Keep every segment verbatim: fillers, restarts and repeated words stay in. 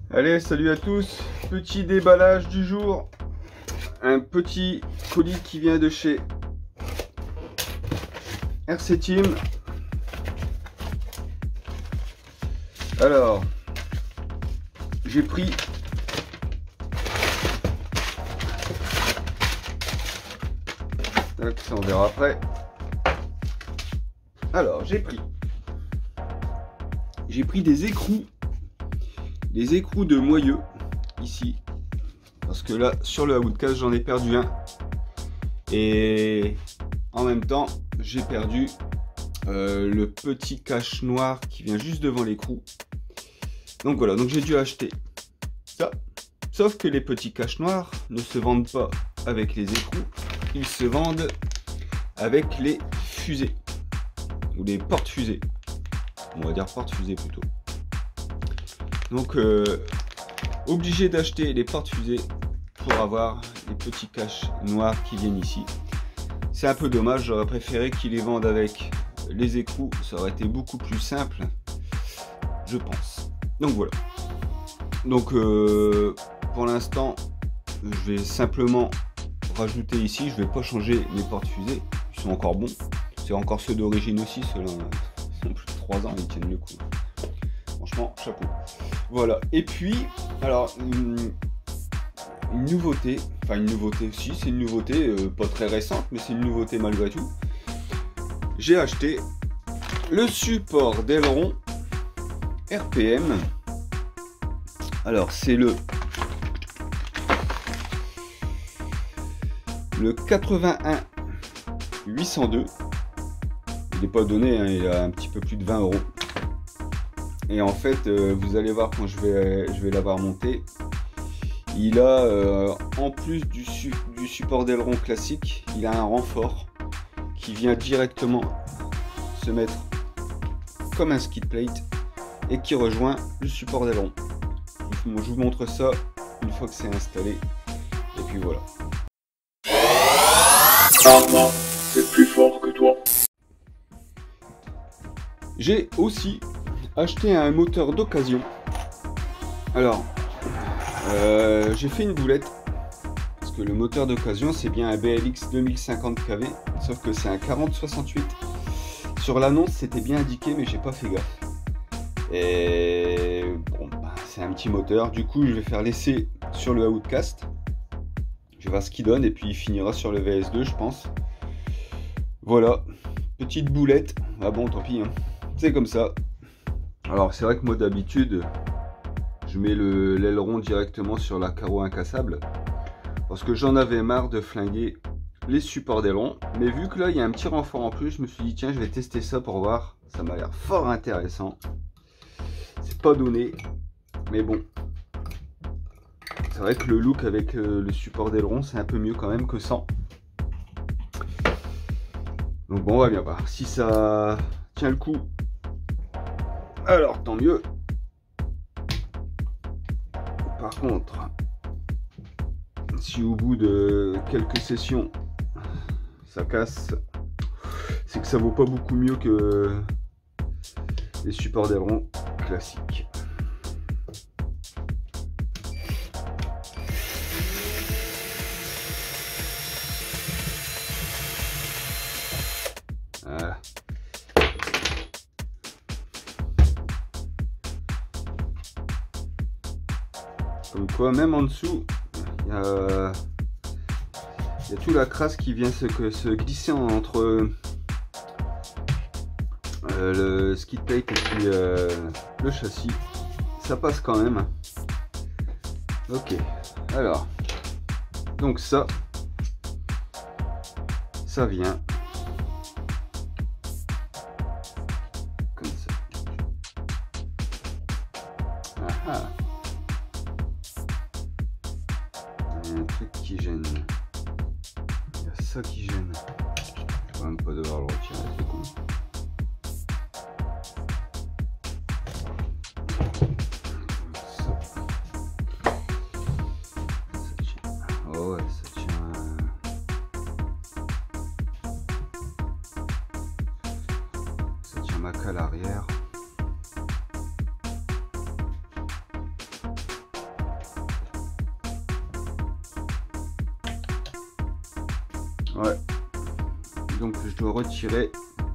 Allez, salut à tous. Petit déballage du jour. Un petit colis qui vient de chez R C Team. Alors, j'ai pris ça on verra après. Alors, j'ai pris j'ai pris des écrous. Les écrous de Moyeux, ici, parce que là, sur le Outcast, j'en ai perdu un. Et en même temps, j'ai perdu euh, le petit cache noir qui vient juste devant l'écrou. Donc voilà, donc j'ai dû acheter ça. Sauf que les petits caches noirs ne se vendent pas avec les écrous, ils se vendent avec les fusées, ou les porte-fusées. On va dire porte-fusées plutôt. Donc, euh, obligé d'acheter les porte-fusées pour avoir les petits caches noirs qui viennent ici. C'est un peu dommage, j'aurais préféré qu'ils les vendent avec les écrous, ça aurait été beaucoup plus simple, je pense. Donc voilà. Donc, euh, pour l'instant, je vais simplement rajouter ici, je vais pas changer mes porte-fusées, ils sont encore bons. C'est encore ceux d'origine aussi, ceux-là, ils ont plus de trois ans, ils tiennent le coup. Franchement, chapeau. Voilà, et puis, alors, une, une nouveauté, enfin une nouveauté, si c'est une nouveauté, euh, pas très récente, mais c'est une nouveauté malgré tout. J'ai acheté le support d'aileron R P M. Alors, c'est le, le quatre-vingt-un huit cent deux. Il n'est pas donné, hein, il a un petit peu plus de vingt euros. Et en fait, euh, vous allez voir quand je vais, je vais l'avoir monté, il a, euh, en plus du, su du support d'aileron classique, il a un renfort qui vient directement se mettre comme un skid plate et qui rejoint le support d'aileron. Je vous montre ça une fois que c'est installé. Et puis voilà. Arma, c'est plus fort que toi. J'ai aussi acheté un moteur d'occasion. Alors, euh, j'ai fait une boulette parce que le moteur d'occasion c'est bien un B L X deux mille cinquante K V, sauf que c'est un quarante soixante-huit. Sur l'annonce c'était bien indiqué, mais j'ai pas fait gaffe. Et bon, bah, c'est un petit moteur. Du coup, je vais faire l'essai sur le Outcast. Je vais voir ce qu'il donne et puis il finira sur le V S deux, je pense. Voilà, petite boulette. Ah bon, tant pis, hein. C'est comme ça. Alors c'est vrai que moi d'habitude je mets l'aileron directement sur la carreau incassable parce que j'en avais marre de flinguer les supports d'aileron, mais vu que là il y a un petit renfort en plus, je me suis dit tiens, je vais tester ça pour voir. Ça m'a l'air fort intéressant. C'est pas donné, mais bon, c'est vrai que le look avec le support d'aileron c'est un peu mieux quand même que sans. Donc bon, on va bien voir si ça tient le coup. Alors tant mieux. Par contre, si au bout de quelques sessions ça casse, c'est que ça vaut pas beaucoup mieux que les supports d'aileron classiques. Voilà. Comme quoi, même en dessous, il y a, il y a tout la crasse qui vient se, se glisser entre euh, le skid plate et puis euh, le châssis. Ça passe quand même. Ok, alors, donc ça, ça vient comme ça. Ah ah. Il y a un truc qui gêne. Il y a ça qui gêne. Je vais même pas devoir le retirer, c'est con. Ça. Ça tient. Oh ouais, ça tient. Ça tient ma cale arrière. Ouais. Donc je dois retirer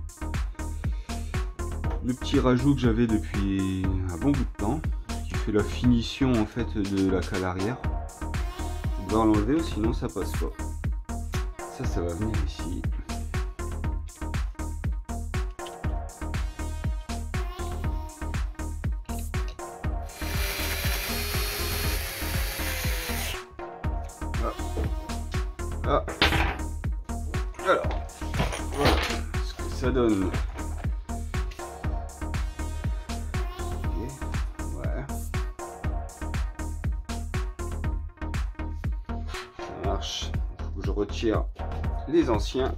le petit rajout que j'avais depuis un bon bout de temps, qui fait la finition en fait de la cale arrière. Je dois l'enlever, sinon ça passe pas. Ça, ça va venir ici. Ah. Alors, voilà ce que ça donne. Okay. Ouais. Ça marche. Il faut que je retire les anciens.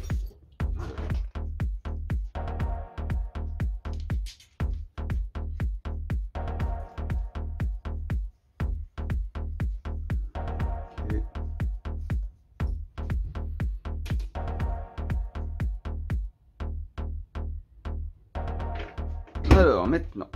Alors maintenant,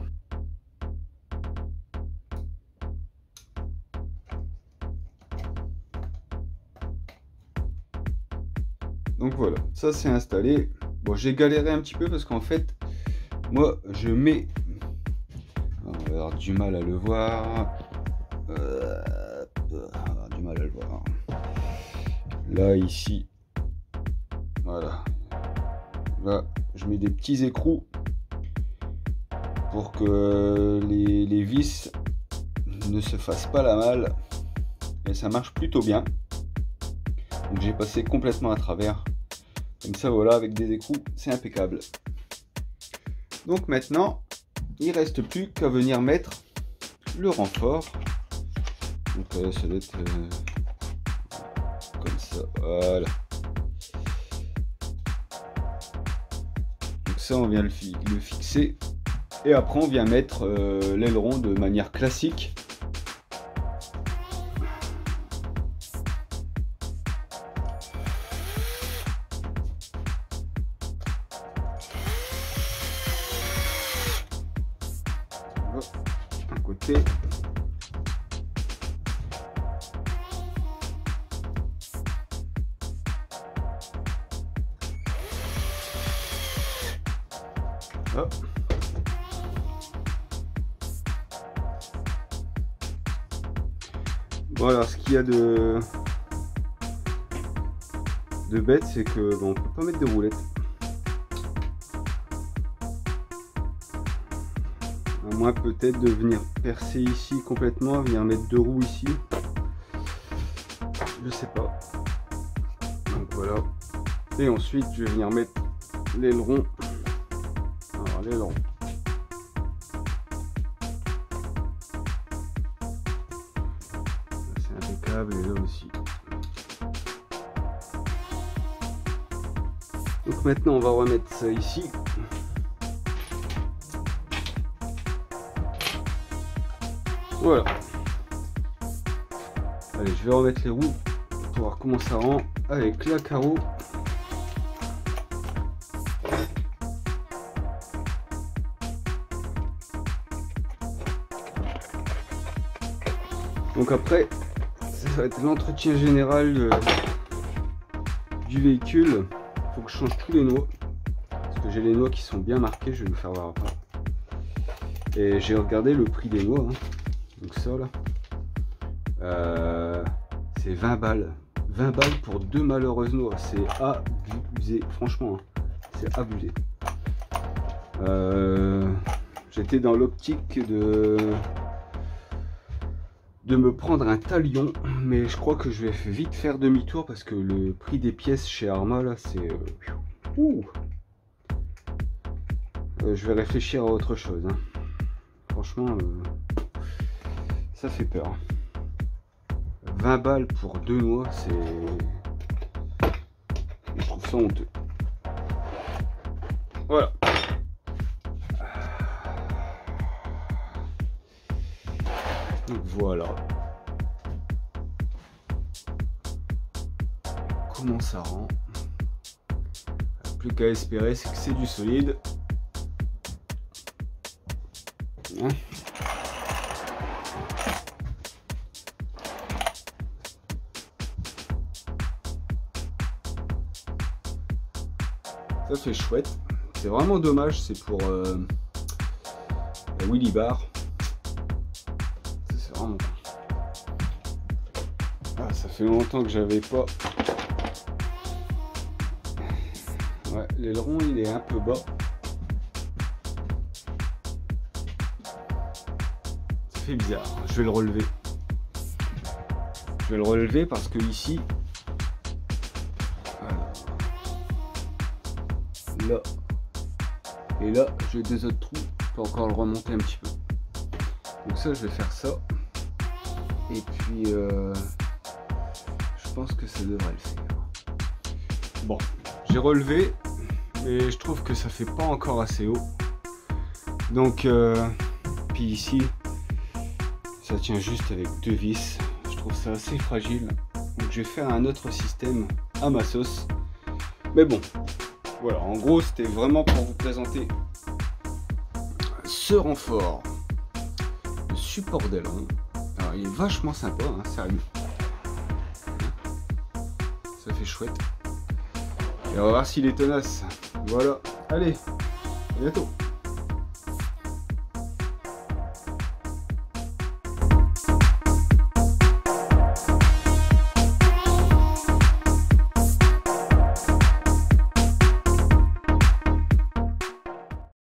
donc voilà, ça c'est installé. Bon, j'ai galéré un petit peu parce qu'en fait, moi je mets, on va avoir du mal à le voir, euh, on va avoir du mal à le voir. Là ici, voilà, là je mets des petits écrous pour que les, les vis ne se fassent pas la malle, et ça marche plutôt bien. Donc j'ai passé complètement à travers, comme ça voilà, avec des écrous c'est impeccable. Donc maintenant il reste plus qu'à venir mettre le renfort. Donc euh, ça doit être euh, comme ça, voilà. Donc ça on vient le, fi le fixer. Et après on vient mettre euh, l'aileron de manière classique. Hop, un côté. Hop. Voilà, ce qu'il y a de, de bête, c'est que bon, on peut pas mettre de roulettes. À moins peut-être de venir percer ici complètement, venir mettre deux roues ici. Je sais pas. Donc voilà. Et ensuite, je vais venir mettre l'aileron. Alors l'aileron. Et là aussi. Donc maintenant on va remettre ça ici. Voilà. Allez, je vais remettre les roues pour voir comment ça rend avec la carreau. Donc après ça va être l'entretien général de, du véhicule. Il faut que je change tous les noix parce que j'ai les noix qui sont bien marquées. Je vais vous faire voir après. Et j'ai regardé le prix des noix, hein. Donc ça là, euh, c'est vingt balles. vingt balles pour deux malheureuses noix. C'est abusé, franchement, hein. C'est abusé. Euh, J'étais dans l'optique de de me prendre un talion, mais je crois que je vais vite faire demi-tour parce que le prix des pièces chez Arma là c'est euh, euh, je vais réfléchir à autre chose, hein. Franchement euh, ça fait peur. Vingt balles pour deux noix, c'est, je trouve ça honteux. Voilà. Donc voilà. Comment ça rend? Plus qu'à espérer, c'est que c'est du solide. Hein? Ça fait chouette. C'est vraiment dommage, c'est pour euh, la Willy Bar. C'est vraiment... Ah, ça fait longtemps que j'avais pas... Ouais, l'aileron il est un peu bas. Ça fait bizarre, je vais le relever. Je vais le relever parce que ici... Là et là j'ai deux autres trous, je peux encore le remonter un petit peu, donc ça je vais faire ça et puis euh, je pense que ça devrait le faire. Bon, j'ai relevé mais je trouve que ça fait pas encore assez haut, donc euh, puis ici ça tient juste avec deux vis, je trouve ça assez fragile, donc je vais faire un autre système à ma sauce, mais bon. Voilà, en gros, c'était vraiment pour vous présenter ce renfort, le support d'aileron. Alors, il est vachement sympa, hein, sérieux. Ça fait chouette. Et on va voir s'il est tenace. Voilà, allez, à bientôt.